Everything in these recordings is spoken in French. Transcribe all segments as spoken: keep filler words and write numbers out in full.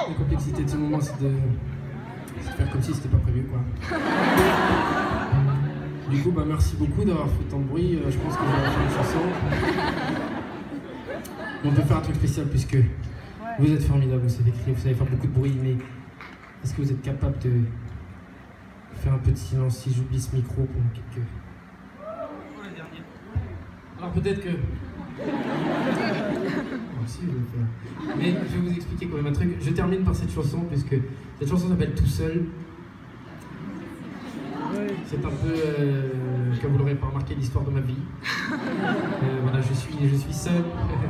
La complexité de ce moment, c'est de... de faire comme si c'était pas prévu, quoi. Du coup, bah, merci beaucoup d'avoir fait tant de bruit. Euh, je pense que je vais faire une chanson. On peut faire un truc spécial puisque vous êtes formidables, vous savez écrire, vous savez faire beaucoup de bruit, mais est-ce que vous êtes capable de faire un peu de silence si j'oublie ce micro pour quelques... Alors peut-être que... Oh, si, je vais le faire. Mais je vais vous expliquer quand même un truc. Je termine par cette chanson puisque cette chanson s'appelle Tout seul. C'est un peu, euh, comme vous l'aurez pas remarqué, l'histoire de ma vie. Euh, voilà, je suis, je suis seul.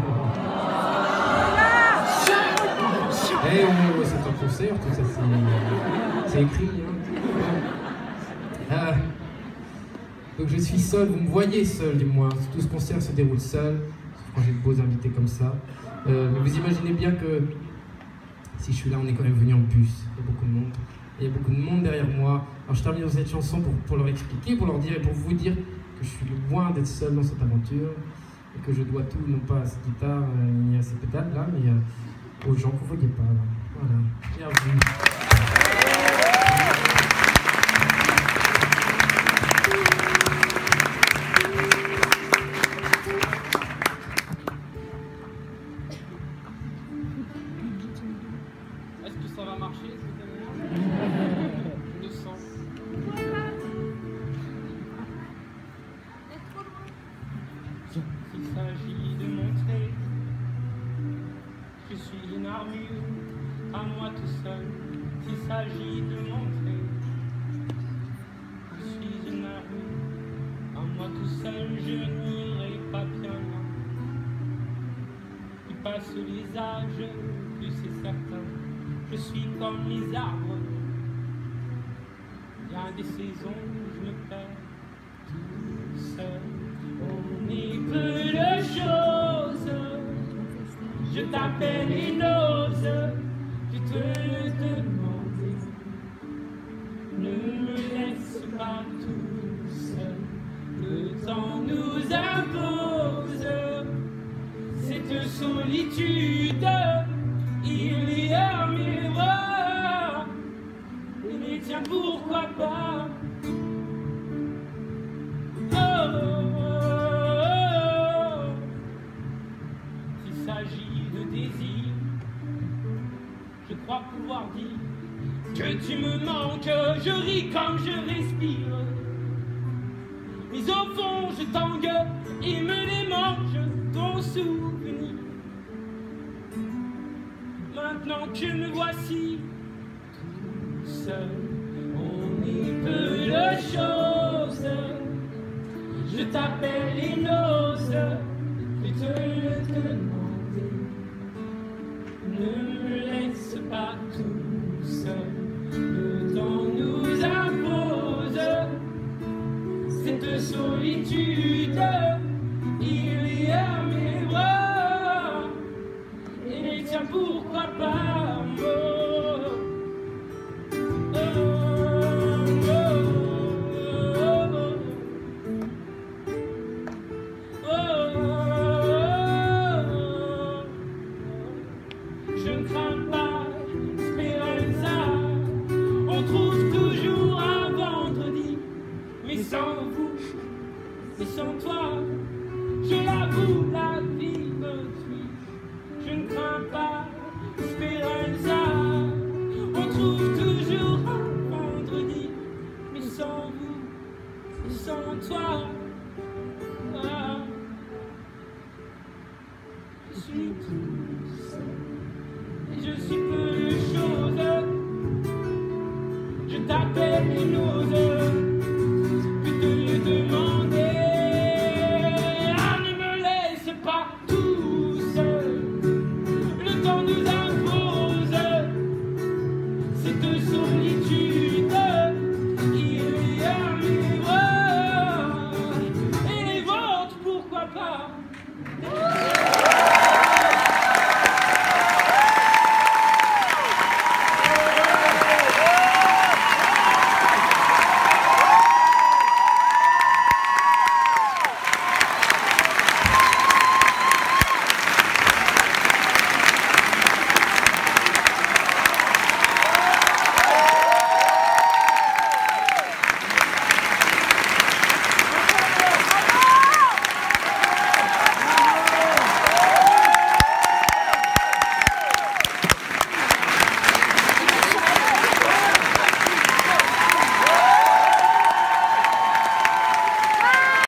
Eh, oh, c'est un concert, tout ça, c'est écrit. Hein. Ah. Donc je suis seul, vous me voyez seul, dis-moi. Tout ce concert se déroule seul, quand j'ai de beaux invités comme ça. Euh, mais vous imaginez bien que si je suis là, on est quand même venu en bus. Il y a beaucoup de monde. Il y a beaucoup de monde derrière moi. Alors je termine dans cette chanson pour, pour leur expliquer, pour leur dire et pour vous dire que je suis loin d'être seul dans cette aventure et que je dois tout, non pas à cette guitare euh, ni à ces pédales là, mais euh, aux gens que vous ne voyez pas. Là. Voilà. Bienvenue. Est-ce que ça va marcher? Je le sens. Il s'agit de montrer que je suis une armure à moi tout seul. S'il s'agit de montrer que je suis une armure à moi tout seul, je n'irai pas bien loin. Il passe les âges, plus c'est certain. Je suis comme les arbres. Il y a des saisons où je me perds tout seul. On est peu de choses. Je t'appelle et n'ose. Je te le demande. Ne me laisse pas tout seul. Le temps nous impose cette solitude. Il y a un miroir. Mais tiens, pourquoi pas? Oh, oh, oh. S'il s'agit de désir, je crois pouvoir dire que tu me manques. Je ris comme je respire, mais au fond je t'engueule et me démange ton souvenir. Maintenant que me voici tout seul, on est peu de choses. Je t'appelle et n'ose plus te le demander. Ne me laisse pas tout seul. Le temps nous impose cette solitude. Il y a un miroir. Et tiens, pourquoi pas, moi? Oh, oh, oh, oh, oh, oh. Je ne crains pas, Speranza. On trouve toujours un vendredi. Mais sans vous, mais sans toi, je l'avoue, la vie me suit. Je ne crains pas, Speranza. On trouve toujours un vendredi. Mais sans vous, mais sans toi, ah, je suis tout seul. Et je suis peu de choses. Je t'appelle et n'ose.